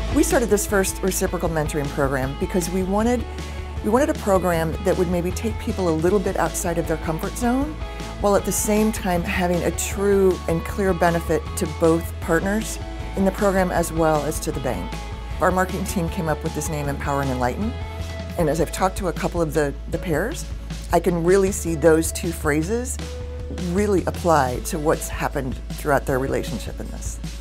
We started this first reciprocal mentoring program because we wanted a program that would maybe take people a little bit outside of their comfort zone, while at the same time having a true and clear benefit to both partners in the program as well as to the bank. Our marketing team came up with this name, Empower and Enlighten, and as I've talked to a couple of the pairs, I can really see those two phrases really apply to what's happened throughout their relationship in this.